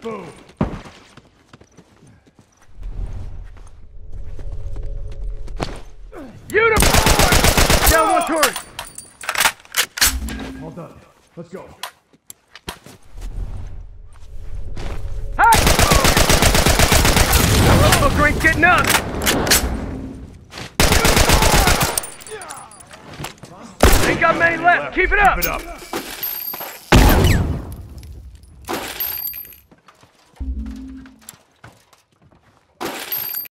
Boom. Uniform! Down one turret! All done. Let's go. Hey! Hooker ain't getting up! Ain't got many left. Keep it up! Keep it up.